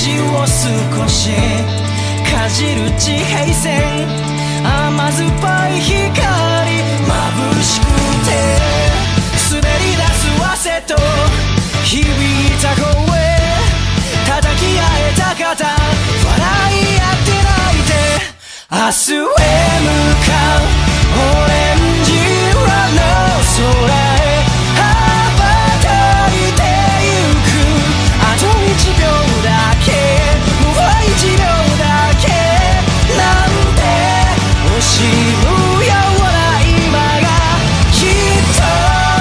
ジを少しかじる地平線、甘酸っぱい光眩しくて滑り出す汗と響いた声、叩き合えた肩、笑い合って泣いて明日へ向かうオレンジ色の空へ羽ばたいてゆく、あと1秒だけ、もう1秒だけなんて惜しむような今がきっと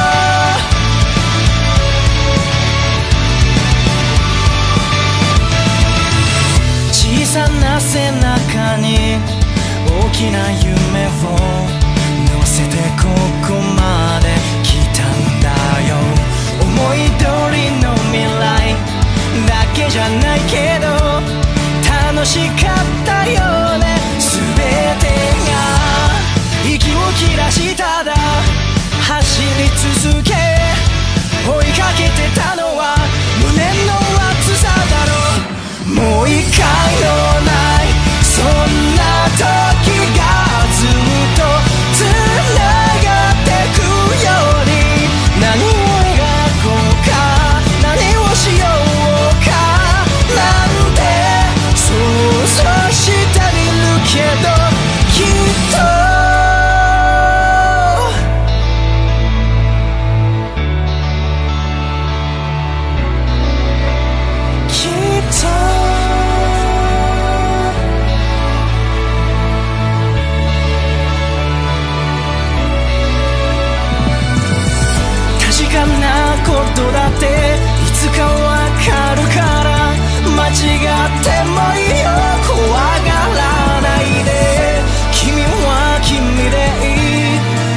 小さな背中に大きな夢を乗せてここまで来たんだよ。思い通りの未来だけじゃないけど楽しかったよね。全てが息を切らしただ走り続け追いかけてたのは無念の熱さだろう。もう一回のないそんな時がずっとつながってくように、何を描こうか何をしようかなんて想像してみるけどきっとことだっていつかわかるから間違ってもいいよ怖がらないで、君は君でい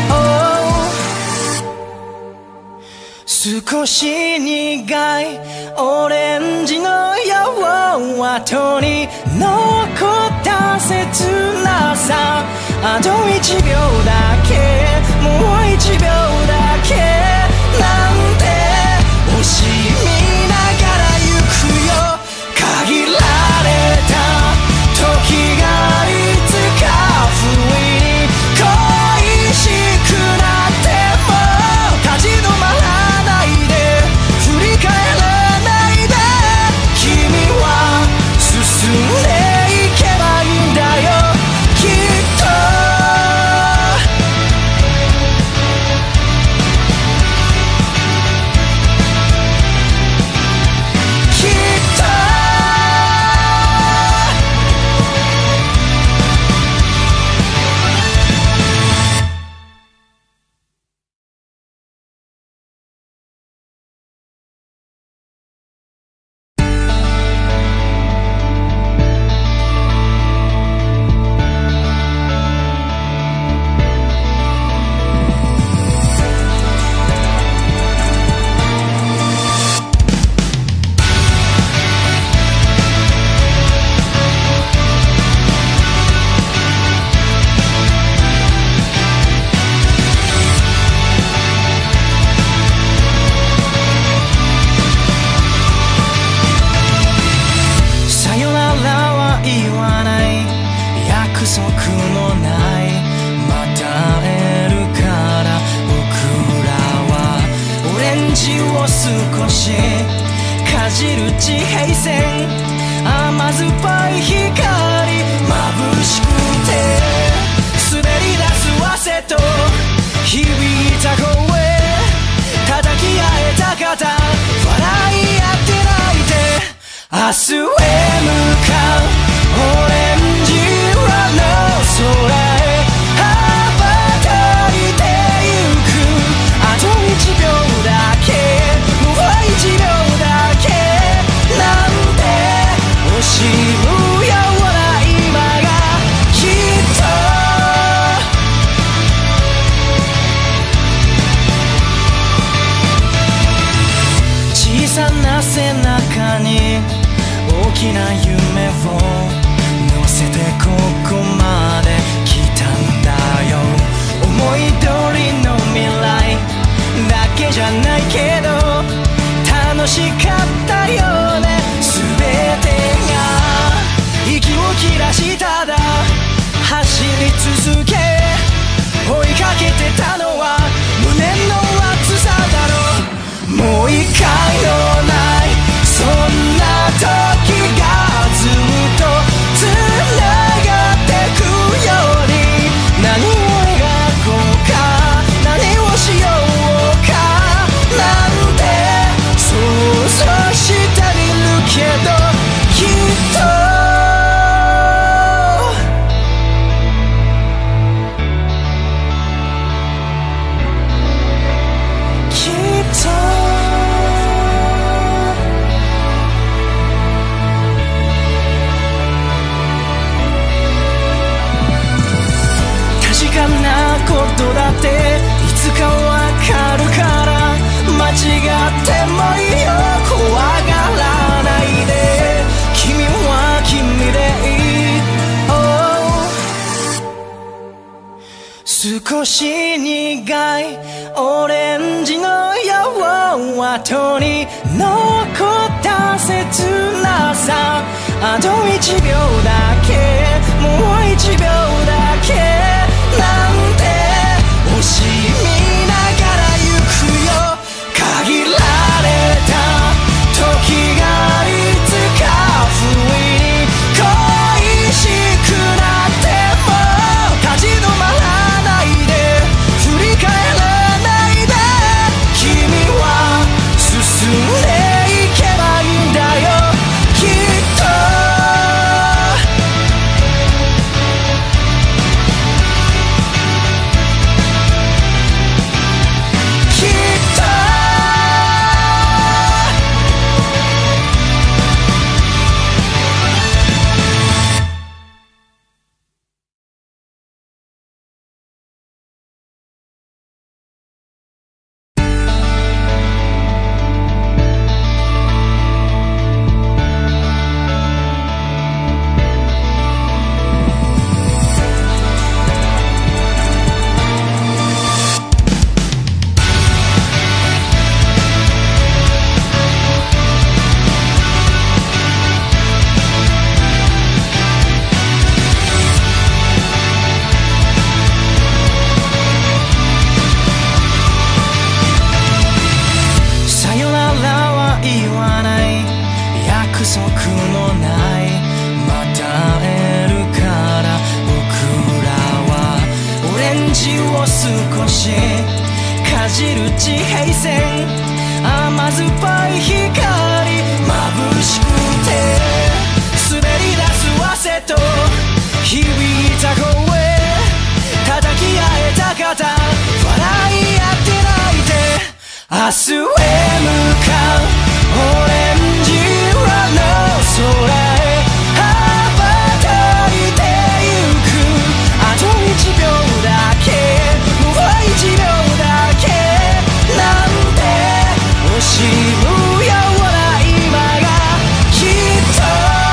い、少し苦いオレンジの夜後に残った切なさ、あと1秒だけもう1秒だけなんて惜しみながら行くよ。限られた時がいつか不意に恋しくなっても立ち止まらないで振り返らないで、君は進んでいけばいいんだよきっと。少しかじる地平線、甘酸っぱい光眩しくて滑り出す汗と響いた声、叩き合えた肩、笑い合って泣いて明日へ向かうオレンジ色の空へ羽ばたいてゆく、あと1秒だけもう1秒だけなんて惜しむような今がきっと小さな背中に大きな夢を少し苦いオレンジの夜後に残った切なさ、あと1秒だけ、もう1秒だけなんて惜しみながら行くよ。限られた時がいつか不意に恋しくなっても立ち止まらないで、振り返らないで、君は進んでいけばいいんだよ、きっと。明日へ向かうオレンジ色の空へ羽ばたいてゆく。あと1秒だけ、もう1秒だけなんて惜しむような今がきっと。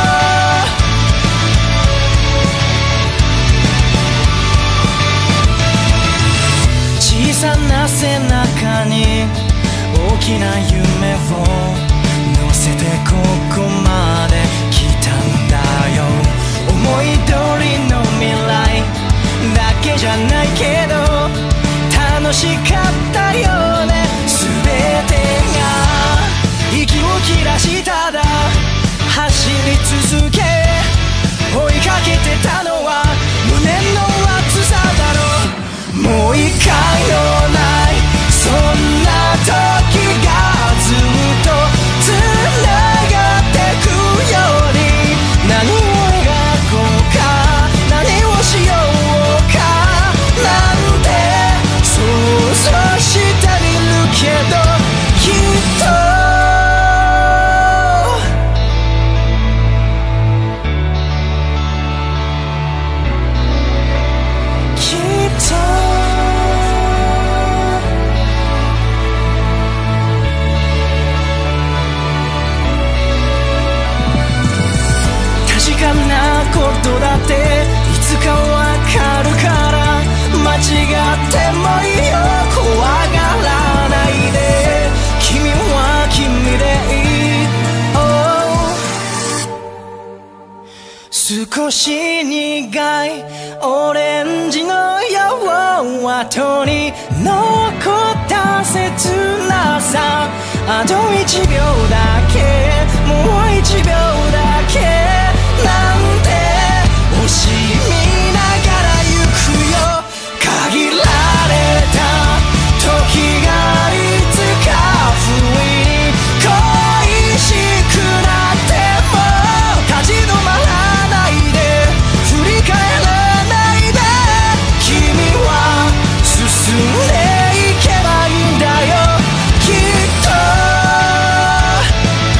小さな背中に大きな夢を乗せてここまで来たんだよ。思い通りの未来だけじゃないけど楽しかったよね。全てが息を切らしただ走り続け、追いかけてたのは胸の熱さだろう。もう一回のないそんな時がずっとつながってくように、何を描こうか何をしようかなんて想像してみるけど、きっとことだっていつかわかるから、間違ってもいいよ怖がらないで、君は君でいい、少し苦いオレンジの夜後に残った切なさ、あと1秒だけ、もう1秒だけなんて惜しみながら行くよ。限られた時がいつか不意に恋しくなっても立ち止まらないで、振り返らないで、君は進んでいけばいいんだよ、きっと。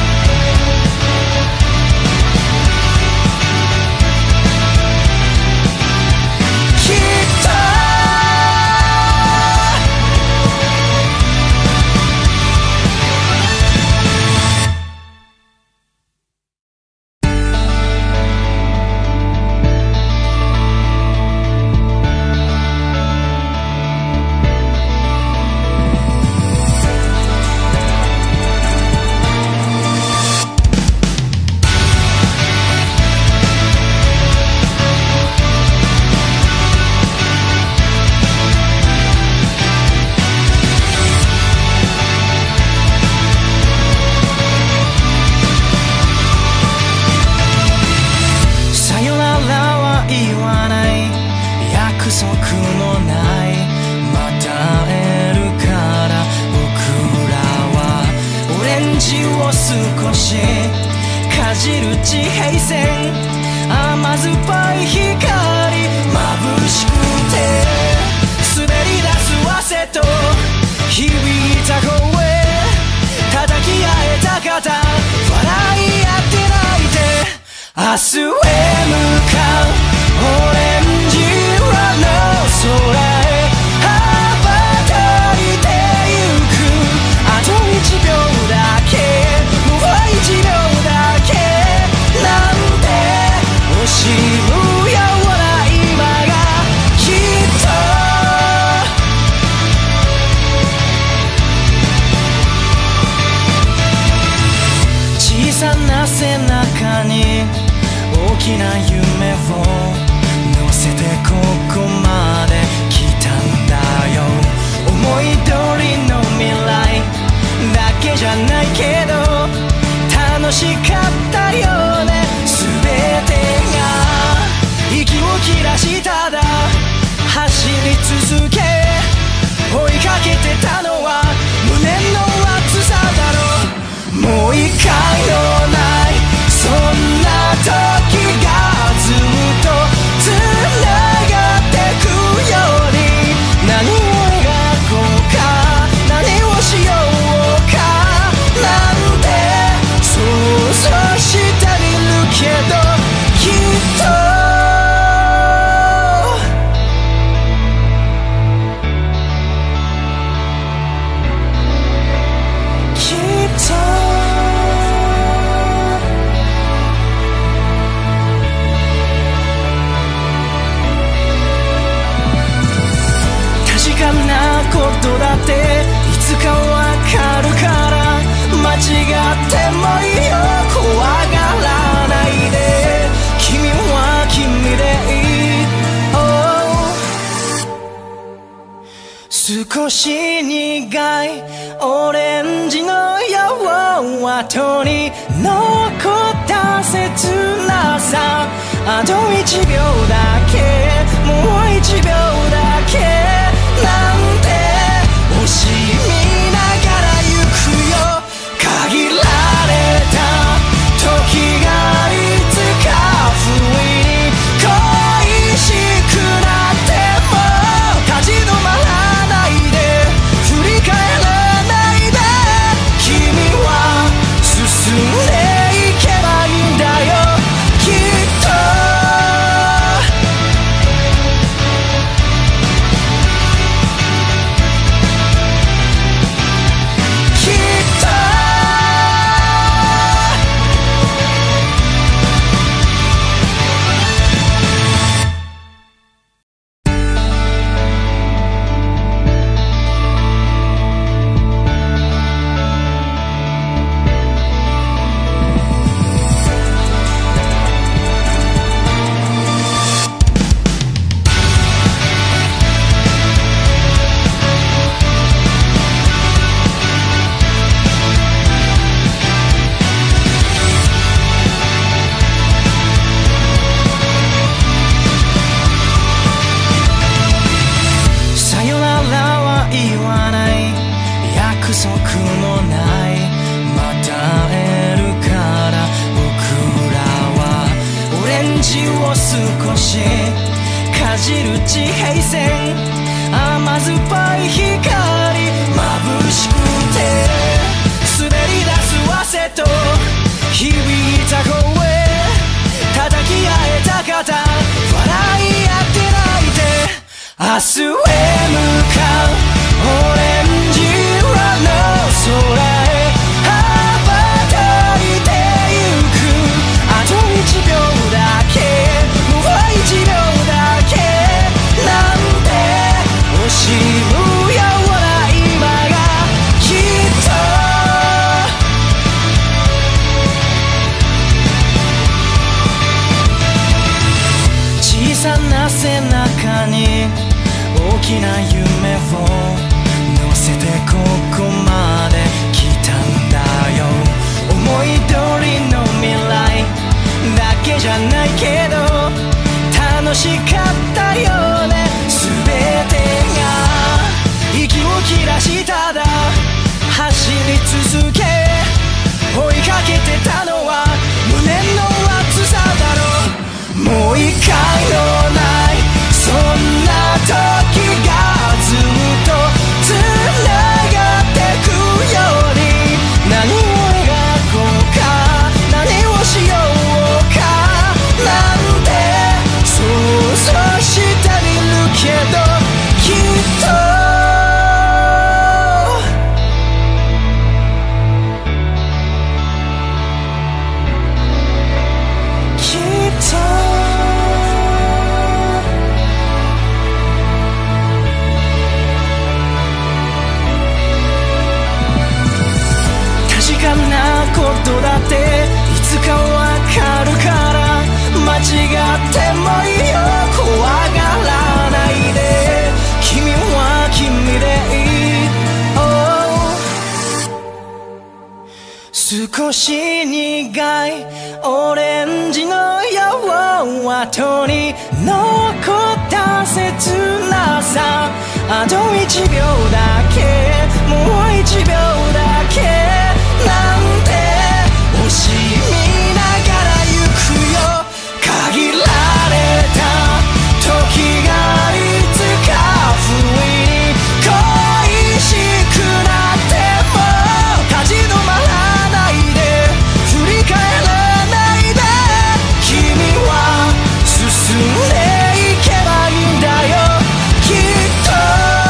約束のないまた会えるから僕らはオレンジを少しかじる地平線甘酸っぱい光眩しくて滑り出す汗と響いた声叩き合えた肩笑い合って泣いて明日へ向かうオレンジ色の空へ羽ばたいてゆくあと1秒だけもう1秒だけなんて惜しむような今がきっと小さな背中に大きな夢を乗せてここまで来たんだよ思い通りの未来だけじゃないけど楽しかったよね全てが息を切らしただ走り続け追いかけてたのは胸の熱さだろもう一回のないそんな時がずっとつながってくように何を描こうか何をしようかなんて想像してみるけどきっとことだっていつかわかるから間違ってもいいよ怖がらないで君は君でいい、少し苦いオレンジの夜後に残った切なさあと1秒だけもう1秒だけなんて惜しみながら行くよ限られた時がいつか不意に恋しくなっても立ち止まらないで振り返らないで君は進んでいけばいいんだよきっと少しかじる地平線甘酸っぱい光眩しくて滑り出す汗と響いた声叩き合えた肩笑い合って泣いて明日へ向かうオレンジ色の空へ羽ばたいてゆくあと1秒だけ1秒だけなんて惜しむような今がきっと小さな背中に大きな夢を乗せてここまで来たんだよ思い通りの未来だけじゃないけど楽しかったよねしただ走り続け追いかけてたのは胸の熱さだろう。もう一回のないそんな時がずっとつながってくように、何を描こうか何をしようかなんて想像してみるけど、きっとことだっていつかわかるから、間違ってもいいよ怖がらないで、君は君でいい、少し苦いオレンジの夜後に残った切なさ、あと1秒だけもう1秒だけなんて惜しみながら行くよ。限られた時がいつか不意に恋しくなっても立ち止まらないで振り返らないで、君は進んでいけばいいんだよきっと。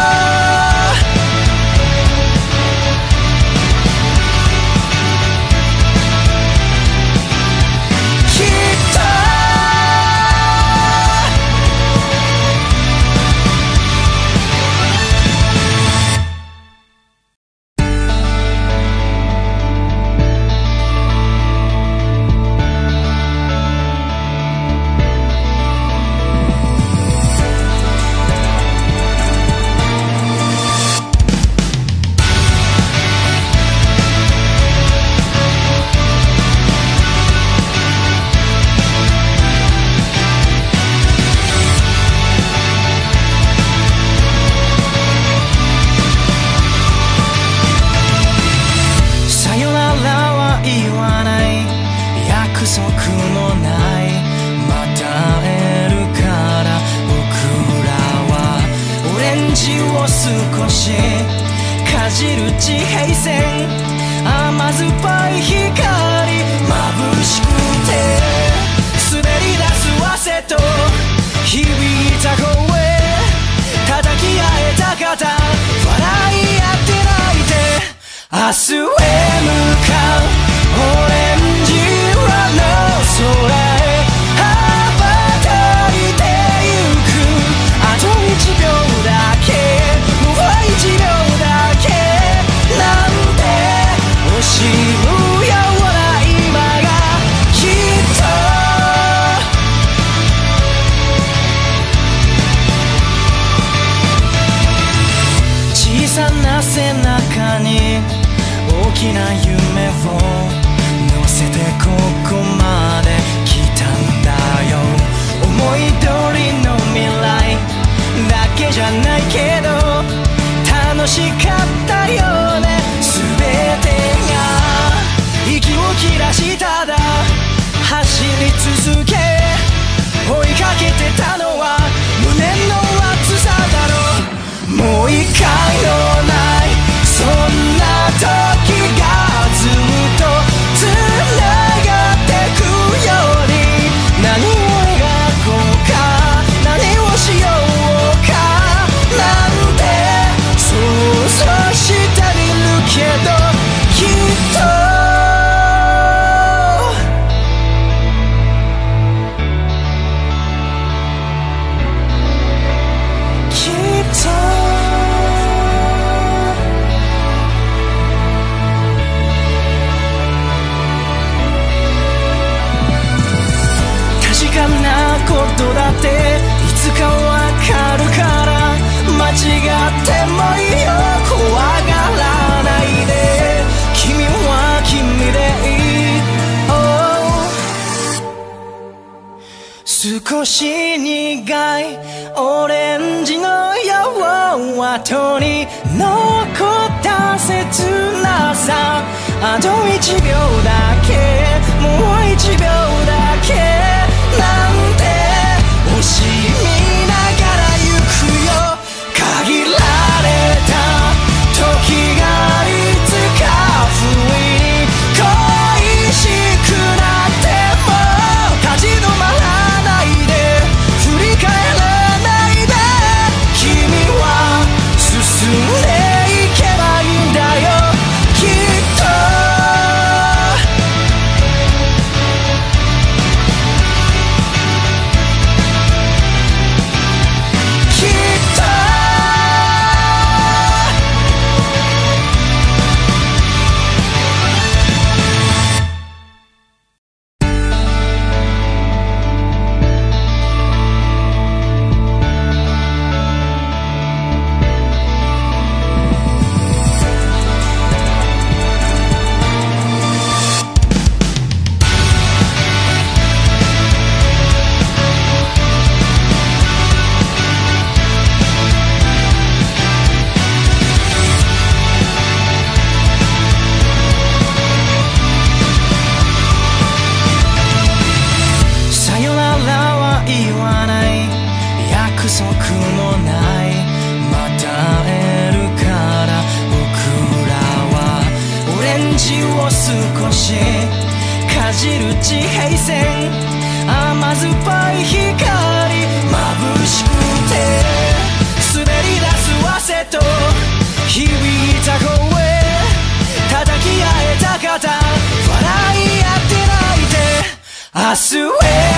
少しかじる地平線、甘酸っぱい光眩しくて滑り出す汗と響いた声、叩き合えた肩笑い合って泣いて明日へ向かうオレンジ色の空へ羽ばたいてゆく、あと1秒だけもう1秒だけなんて惜しむような今がきっと小さな背中に大きな夢を乗せてここまで来たんだよ。思い通りの未来だけじゃないけど楽しかったよね、全てが息を切らしただ走り続け追いかけてたのは胸の熱さだろう。もう一回のないそんな時がずっとつながってくように、何を描こうか何をしようかなんて想像してみるけど、きっとことだっていつかわかるから間違ってもいいよ怖がらないで、君は君でいい、少し苦いオレンジの夜後に残った切なさ、あと1秒だけ、もう1秒だけなんて惜しみながら行くよ。限られた時がいつか不意に恋しくなっても立ち止まらないで、振り返らないで、君は進んでいけばいいんだよ、きっと。きっとさよならは言わない、約束もない、また会えるから僕らはオレンジを少しかじる地平線、甘酸っぱい光眩しくて滑り出す汗と響いた声、叩き合えた肩、笑い合って泣いて明日へ向かう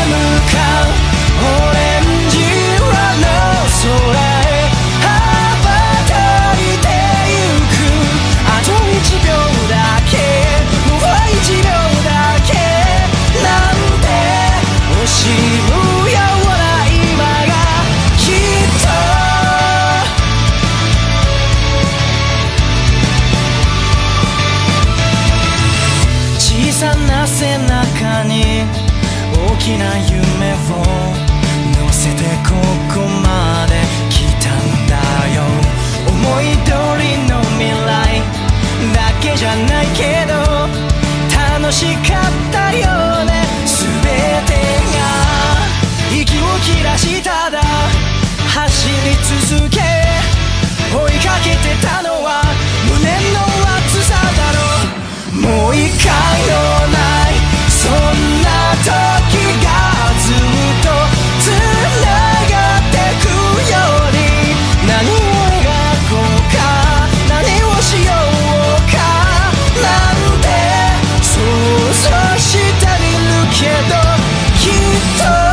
オレンジ色の空へ羽ばたいてゆく、あと1秒だけ、もう1秒だけなんて惜しむような今がきっと。小さな背中に大きな夢を乗せてここまで来たんだよ。思い通りの未来だけじゃないけど楽しかったよね、全てが息を切らしただ走り続け、追いかけてたのは胸の熱さだろう。もう一回のないそんな時がずっとつながってくように、何を描こうか、何をしようかなんて想像してみるけど、きっと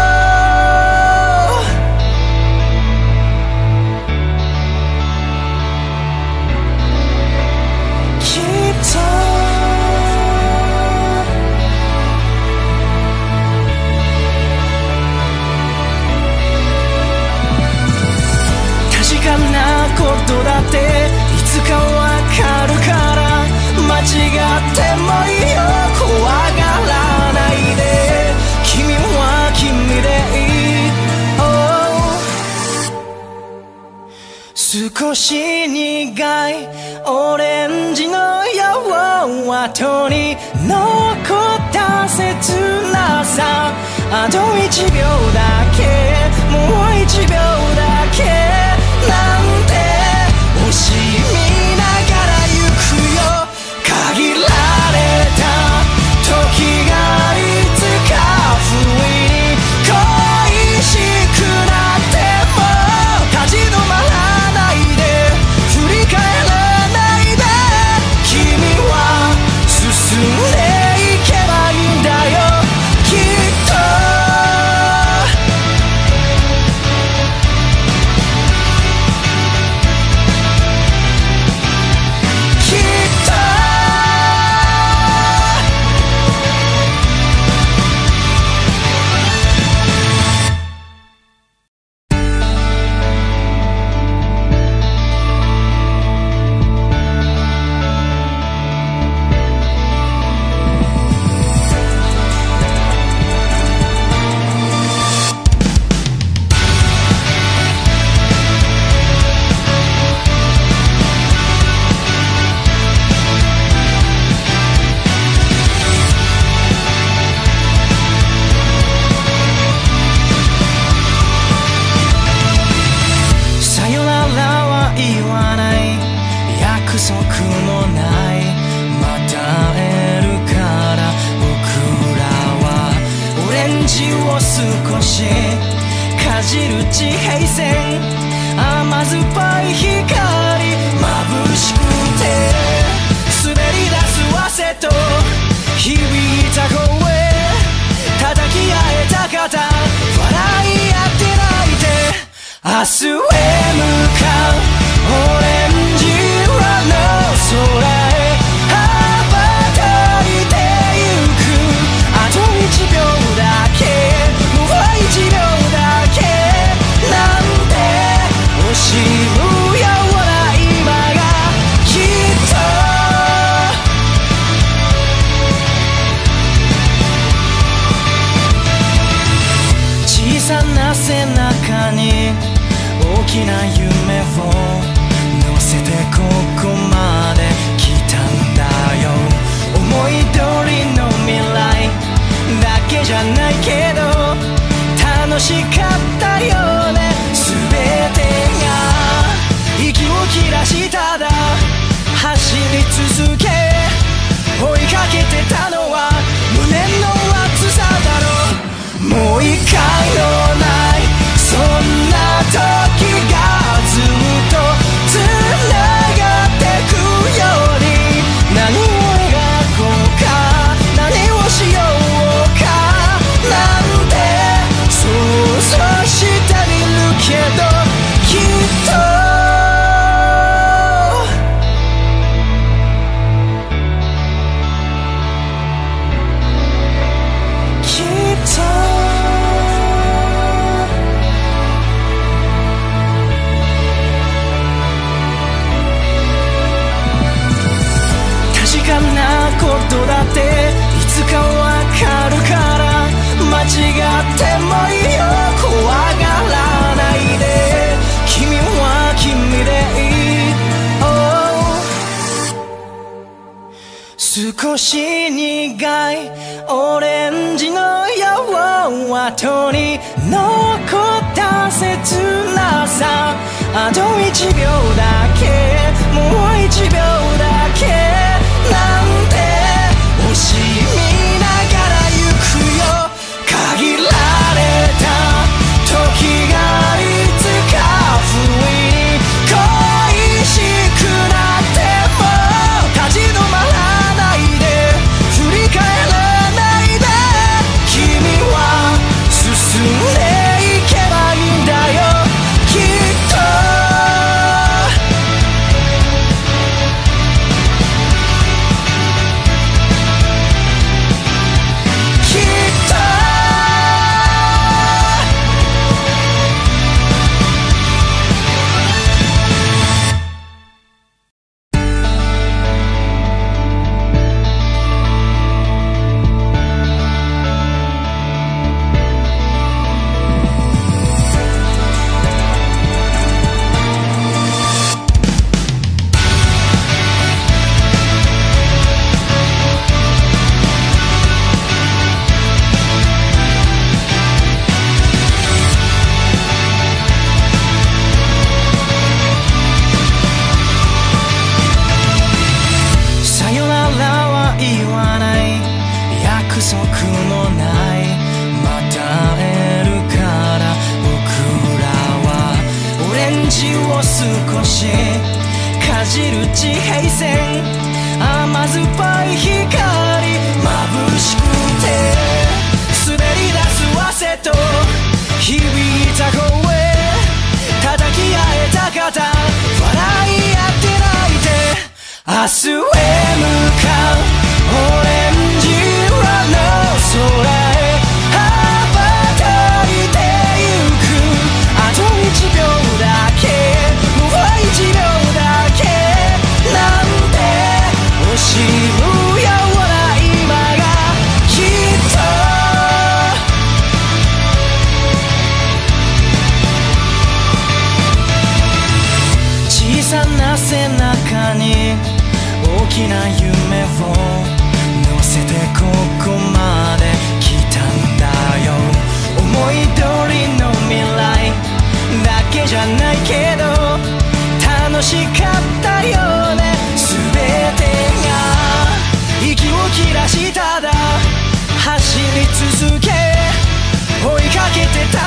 ことだっていつかわかるから、間違ってもいいよ、怖がらないで、君は君でいい、少し苦いオレンジの夜後に残った切なさ、あと1秒だけ、もう1秒だけなんて惜しみながら行くよ。限られた時がいつか不意に恋しくなっても立ち止まらないで、振り返らないで、君は進んでいけばいいんだよ、きっと。 しかじる地平線甘酸っぱい光眩しくて滑り出す汗と響いた声叩き合えた肩笑い合って泣いて明日へ向かうオレンジ色の空へ羽ばたいてゆくあと1秒だけもう1秒だけなんて惜しむような今がきっと小さな背中に大きな夢を乗せてここまで来たんだよ思い通りの未来だけじゃないけど楽しかったよね全てが息を切らしただ走り続け追いかけてたのは胸の熱さだろもう一回のないそんな時がずっとつながってくように何を描こうか何をしようかなんて想像してみるけどきっとことだっていつかわかるから間違ってもいいよ怖がらないで君は君でいい、少し苦いオレンジの夜後に残った切なさあと1秒だけもう1秒だけなんて惜しみながら行くよ限られた時がいつか不意に恋しくなっても立ち止まらないで振り返らないで君は進んでいけばいいんだよきっと少しかじる地平線甘酸っぱい光眩しくて滑り出す汗と響いた声叩き合えた肩笑い合って泣いて明日へ向かうオレンジ色の空へ羽ばたいてゆくあと1秒だけ1秒だけなんて惜しむような今がきっと小さな背中に大きな夢を乗せてここまで来たんだよ思い通りの未来だけじゃないけど楽しかったよね全てが息を切らしただ走り続け追いかけてた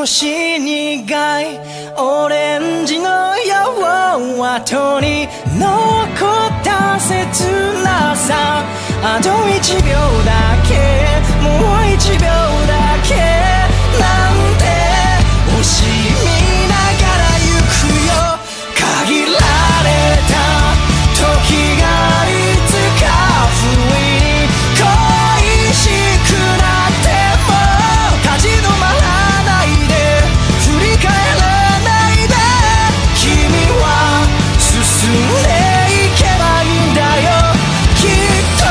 少し苦いオレンジの矢を後に残った切なさ。あと1秒だけ、もう1秒だけなんて惜しみながら行くよ。限られた時がいつか不意に恋しくなっても立ち止まらないで、振り返らないで、君は進んでいけばいいんだよ。きっと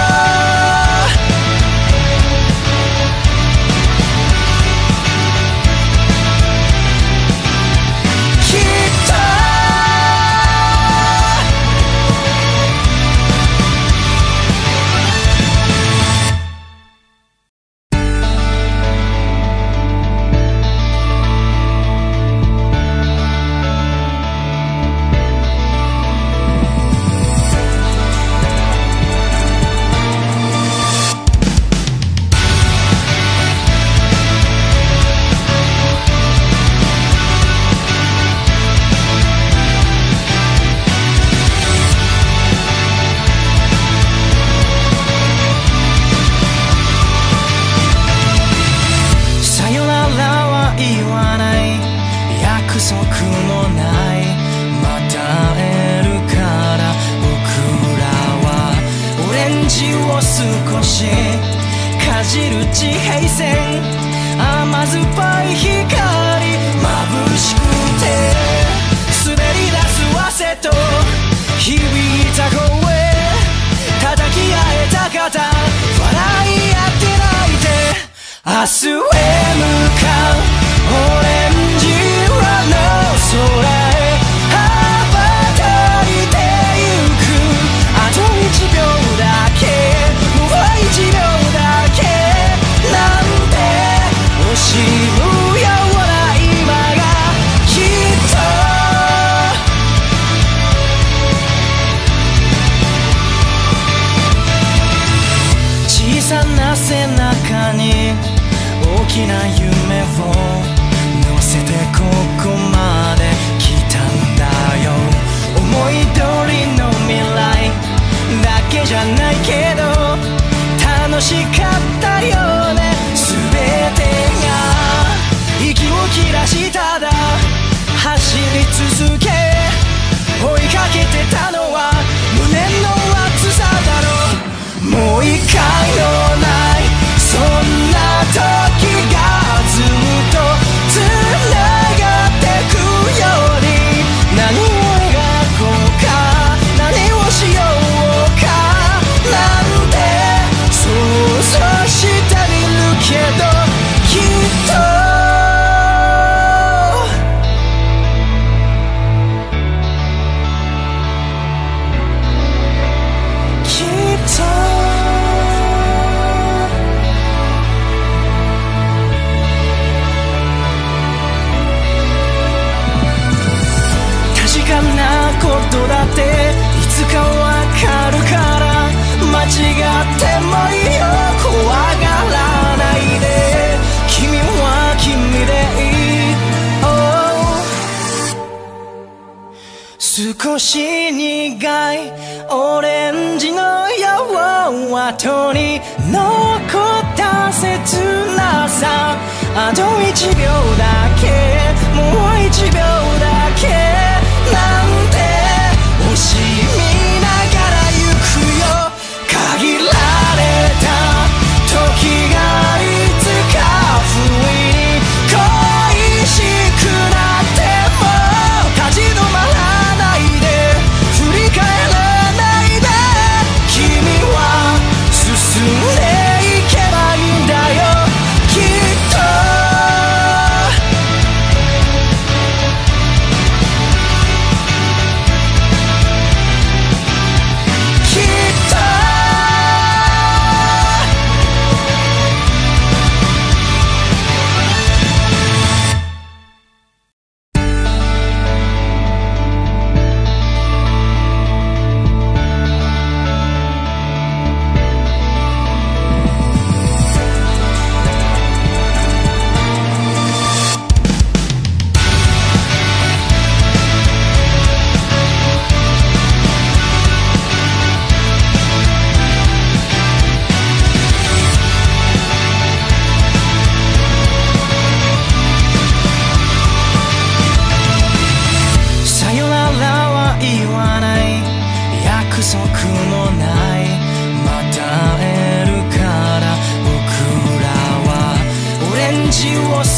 地平線、甘酸っぱい光眩しくて滑り出す汗と響いた声、叩き合えた肩、笑い合って泣いて明日へ向かうオレンジ色の空へ羽ばたいてゆく。あと1秒だけ、もう1秒だけなんて惜しむような今がきっと小さな背中に大きな夢を乗せてここまで来たんだよ。思い通りの未来だけじゃないけど楽しかったよね。全てが息を切らしただ走り続け追いかけてたのは無念の熱さだろう。もう一回のないそんな時がずっとつながってくように、何を描こうか何をしようかなんて想像してみるけどきっとことだっていつかわかるから間違ってもいいよ、怖がらないで、君は君でいい、少し苦いオレンジの矢を後に残った切なさ。あと1秒だけ、もう1秒だけなんて惜しみながら行くよ。限られた時がいつか不意に恋しくなっても立ち止まらないで、振り返らないで、君は進んでいけばいいんだよ。きっと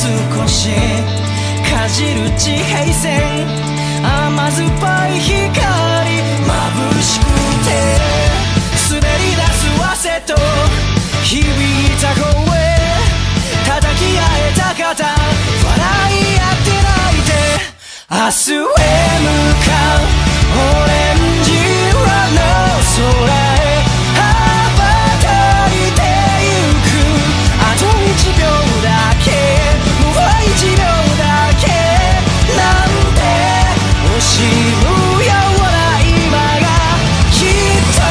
少しかじる地平線甘酸っぱい光眩しくて滑り出す汗と響いた声叩き合えた肩笑い合って泣いて明日へ向かうオレンジ色の空へ羽ばたいてゆくあと1秒だけもう1秒だけなんて惜しむような今がきっと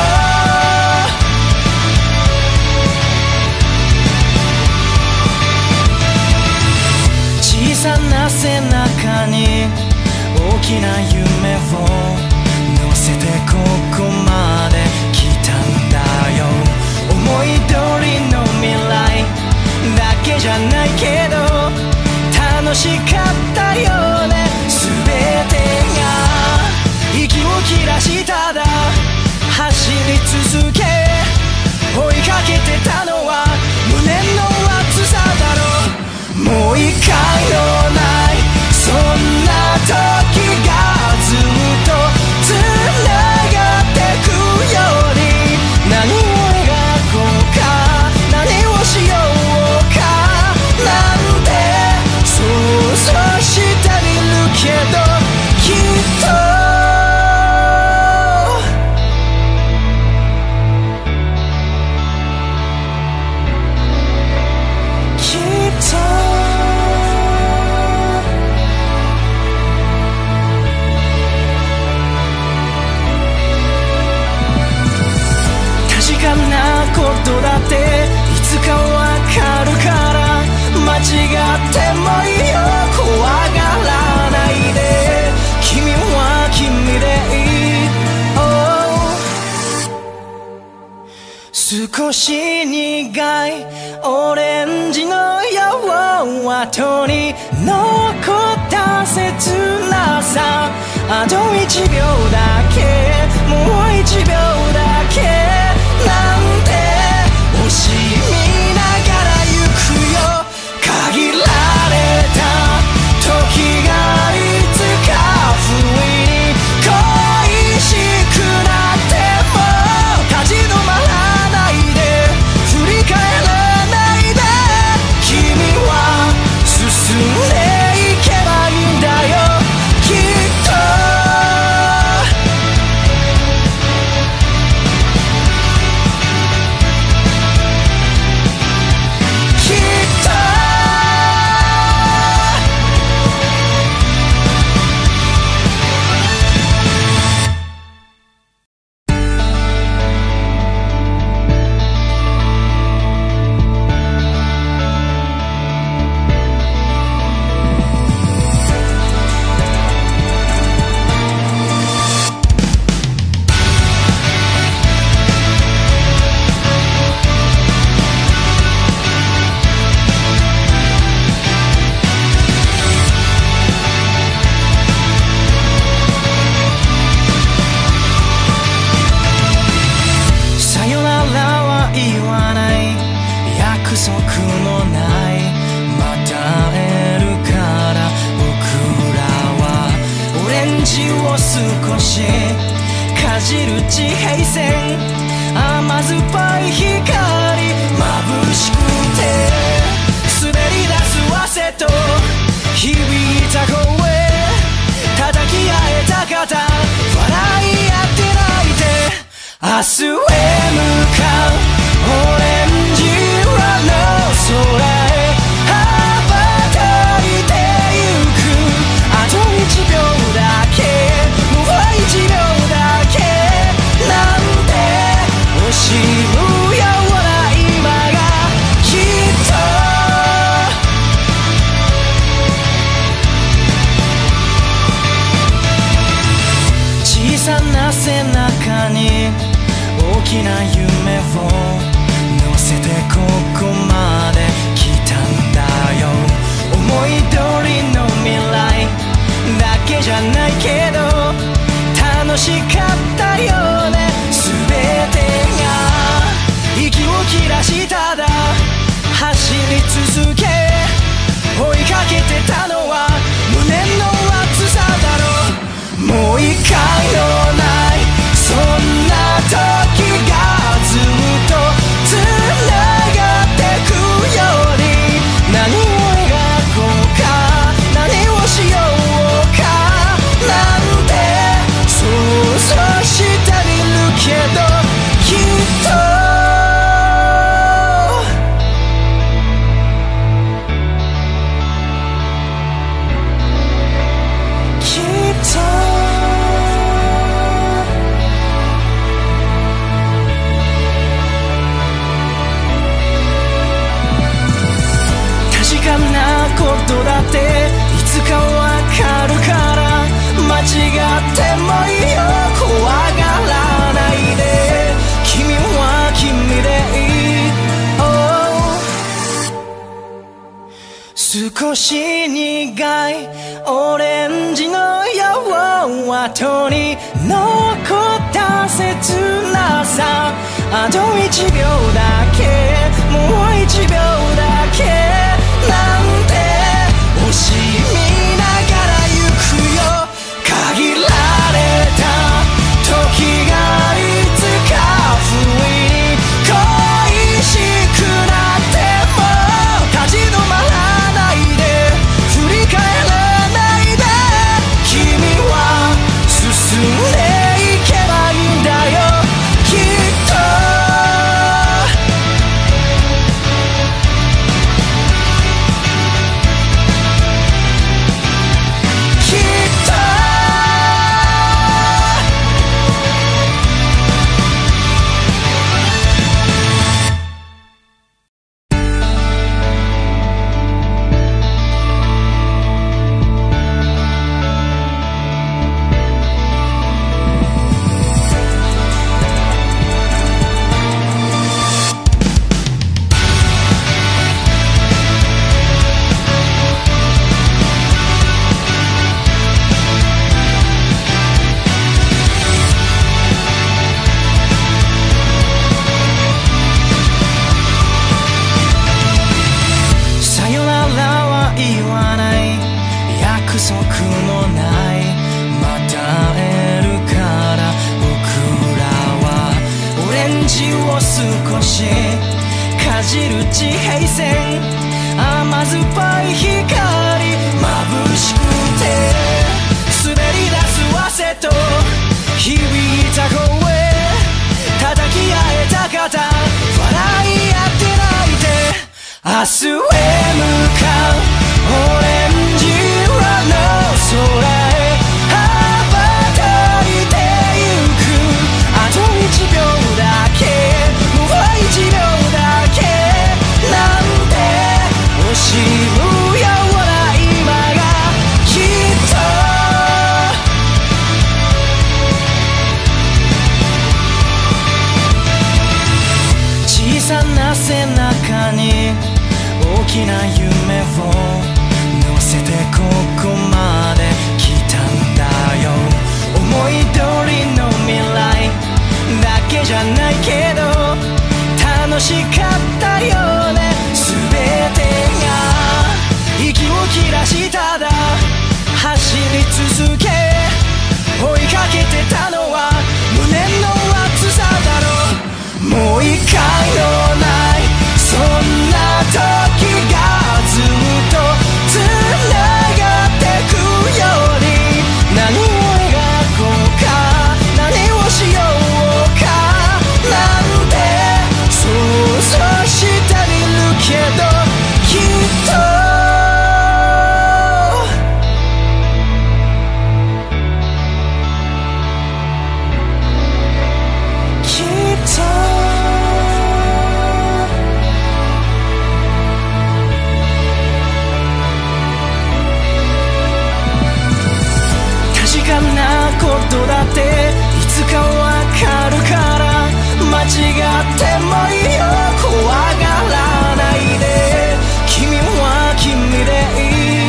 小さな背中に大きな夢を乗せてここまで来たんだよ思い通りの未来だけじゃないけど楽しかったよね全てが息を切らしただ走り続け追いかけてたのは胸の熱さだろもう一回のないそんな時がずっとつながってくように何を描こうか何をしようかなんて想像してみるけどきっとことだっていつかわかるから間違ってもいいよ怖がらないで君は君でいい、少し苦いオレンジの柔後に残った切なさあと1秒だけもう1秒だけなんて惜しみながら行くよ限られた時がいつか不意に恋しくなっても立ち止まらないで振り返らないで君は進んでいけばいいんだよきっと少しかじる地平線甘酸っぱい光眩しくて滑り出す汗と響いた声叩き合えた肩笑い合って泣いて明日へ向かうオレンジ色の空へ羽ばたいてゆくあと1秒だけ1秒だけなんて惜しむような今がきっと小さな背中に大きな夢を乗せてここまで来たんだよ思い通りの未来だけじゃないけど楽しかったよね全てが息を切らしただ走り続け追いかかけてたのは胸の熱さだろう。もう一回のないそんな時がずっとつながってくように、何を描こうか何をしようかなんて想像してみるけど、きっとことだっていつかわかるから、間違ってもいいよ怖がらないで、君は君でいい、少し苦いオレンジの夜後に残った切なさ、あと1秒だけもう1秒だけなんて惜しみながら行くよ。限られた時がいつか不意に恋しくなっても立ち止まらないで振り返らないで、君は進んでいけばいいんだよきっと。少しかじる地平線、甘酸っぱい光眩しくて滑り出す汗と響いた声、叩き合えた肩笑い合って泣いて明日へ向かうオレンジ色の空へ羽ばたいてゆく、あと1秒だけもう1秒だけなんて惜しむような今がきっと小さな背中に大きな夢を乗せてここまで来たんだよ。思い通りの未来だけじゃないけど楽しかったよね。全てが息を切らしただ走り続け追いかけてたのは胸の熱さだろう。もう一回のないそんな時がずっとつながってくように、何を描こうか何をしようかなんて想像してみるけどきっとことだっていつかわかるから間違ってもいいよ怖がらないで君は君でい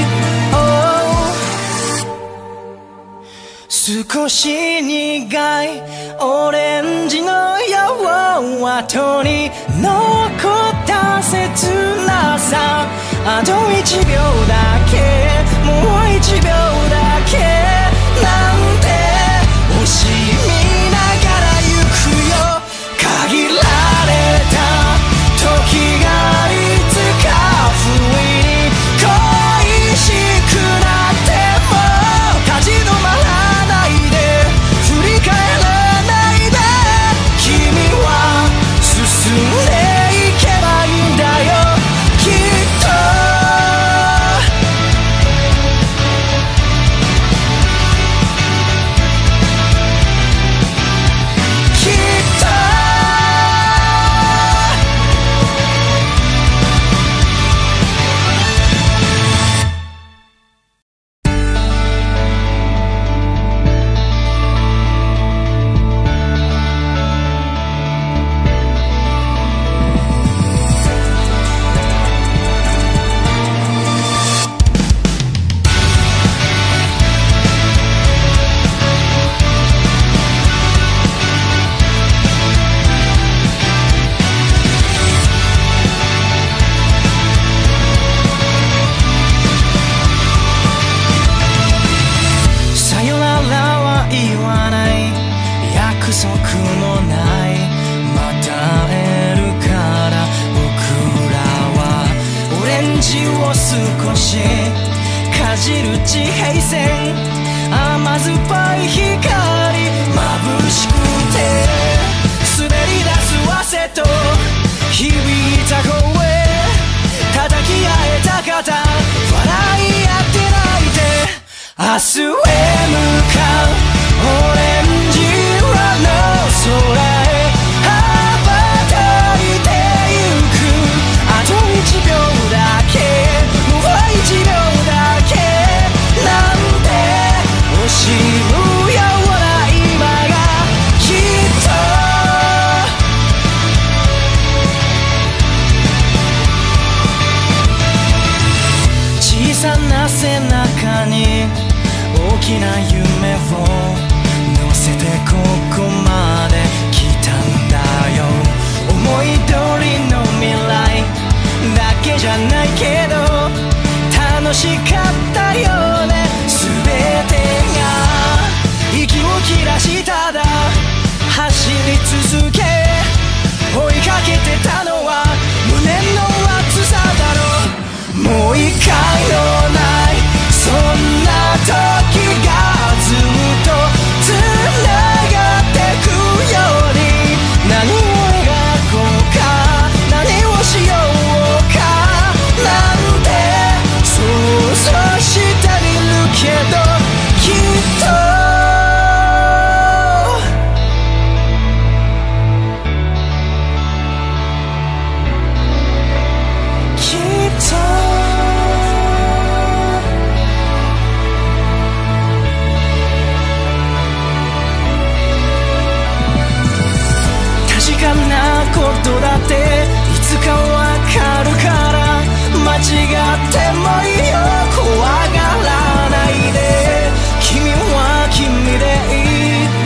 い、少し苦いオレンジの夜後に残った切なさ、 あと1秒だけ、もう1秒だけなんて惜しみながら行くよ。限られた時がいつか不意に恋しくなっても立ち止まらないで、振り返らないで、君は進んでいけばいいんだよ。きっと地平線、甘酸っぱい光眩しくて滑り出す汗と響いた声、叩き合えた肩、笑い合って泣いて明日へ向かうオレンジ色の空へ羽ばたいてゆく。あと1秒だけ、もう1秒だけなんて惜しむような今がきっと小さな背中に大きな夢を乗せてここまで来たんだよ。思い通りの未来だけじゃないけど楽しかったよね。全てが息を切らしただ走り続け、追いかけてたのは胸の熱さだろう。もう一回のないそんな時がずっとつながってくように、何を描こうか何をしようかなんて想像してみるけど、きっとことだっていつかわかるから、間違ってもいいよ怖がらないで、君は君でいい、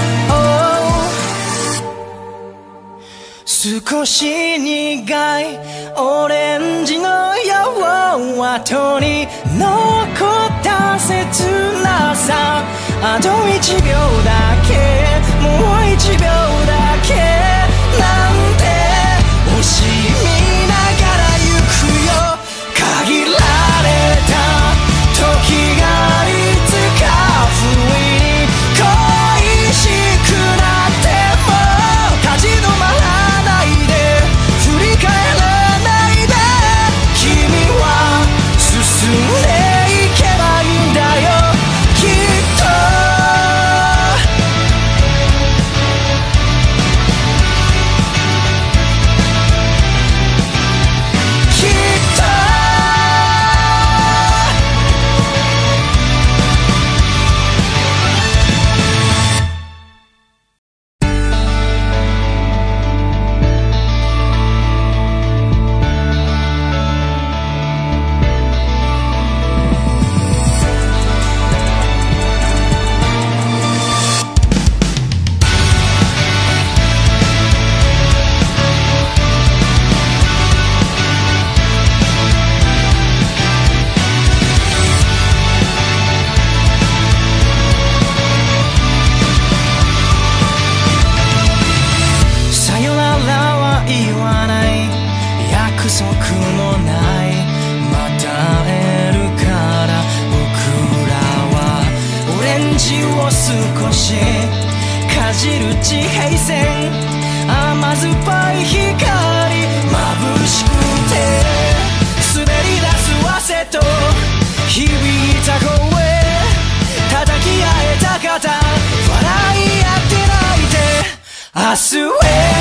少し苦いオレンジの夜後に残った切なさ、あと1秒だけ、もう1秒だけなんて惜しみながら行くよ。限られた時がいつか不意に恋しくなっても立ち止まらないで、振り返らないで、君は進んでいけばいいんだよ。きっとジを少しかじる地平線、甘酸っぱい光眩しくて滑り出す汗と響いた声、叩き合えた肩、笑い合って泣いて明日へ向かう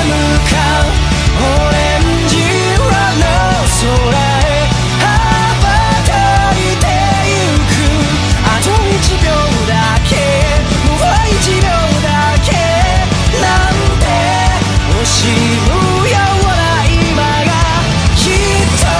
オレンジ色の空へ羽ばたいてゆく、あと1秒だけ、もう1秒だけなんて惜しむような今がきっと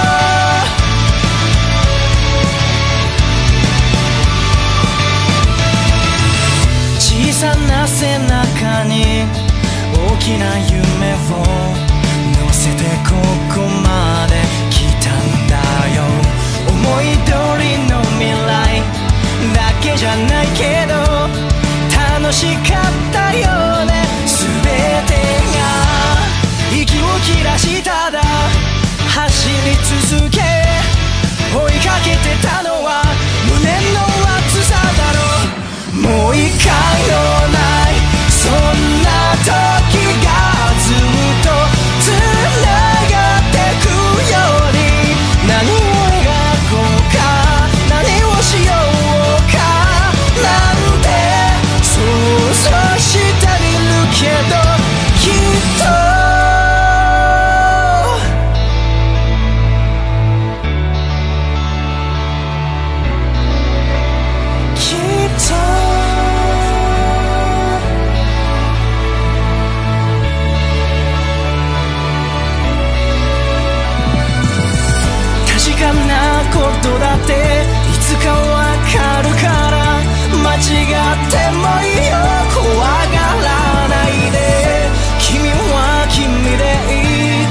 小さな背中に大きな夢を乗せてここまで来たんだよ。思い通りの未来だけじゃないけど楽しかったよね。全てが息を切らしただ走り続け、追いかけてたのは胸の熱さだろう。もう一回のないそんな時がずっとつながってくように、何を描こうか何をしようかなんて想像してみるけど、きっとことだっていつかわかるから、間違ってもいいよ怖がらないで、君は君でいい、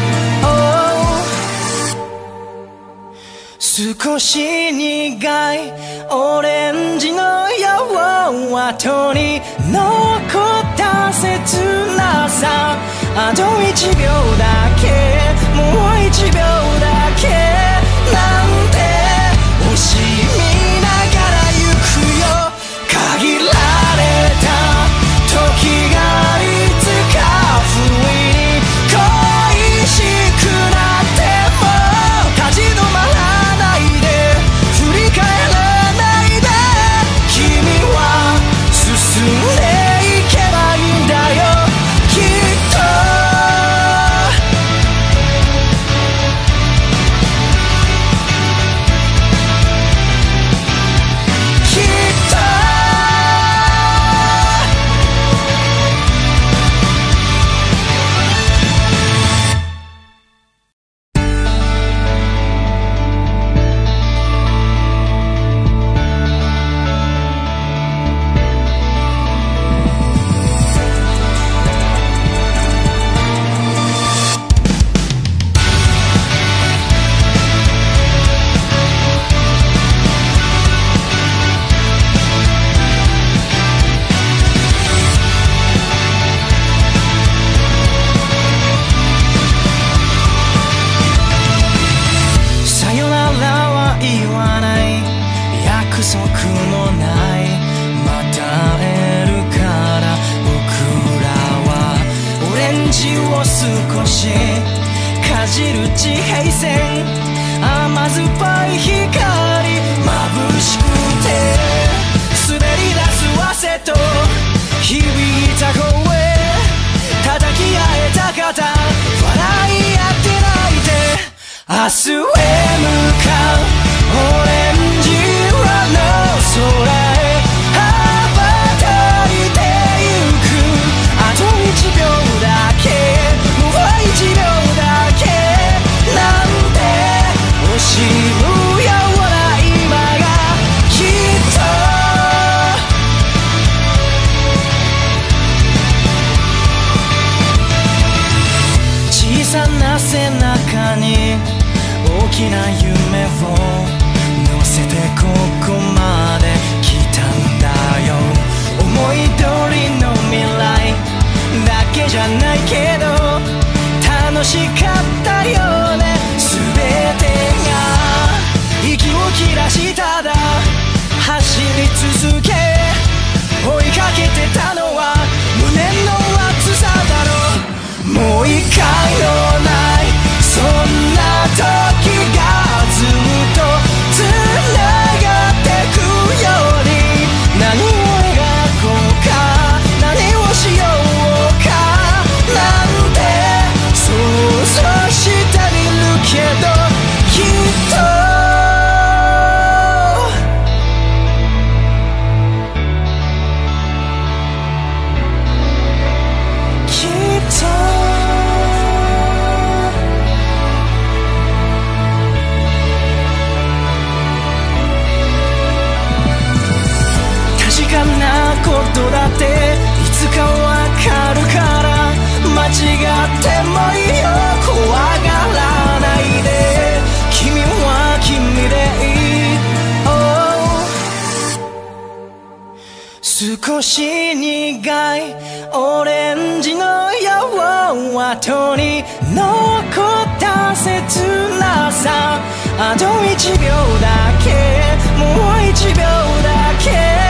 少し苦いオレンジの夜後に残った切なさ、あと1秒だけ、もう1秒だけなんて惜しみながら行くよ。限られた時がいつか不意に恋しくなっても立ち止まらないで、振り返らないで、君は進んでいけばいいんだよきっと。少しかじる地平線、甘酸っぱい光眩しくて滑り出す汗と響いた声、叩き合えた肩、笑い合って泣いて明日へ向かうオレンジ色の空へ羽ばたいてゆく、あと1秒だけ、もう1秒だけなんて惜しむような今がきっと小さな背中に大きな夢を乗せてここまで来たんだよ。思い通りの未来だけじゃないけど楽しかったよね。全てが息を切らしただ走り続け、 少し苦いオレンジの夜後に残った切なさ、あと1秒だけ、もう1秒だけ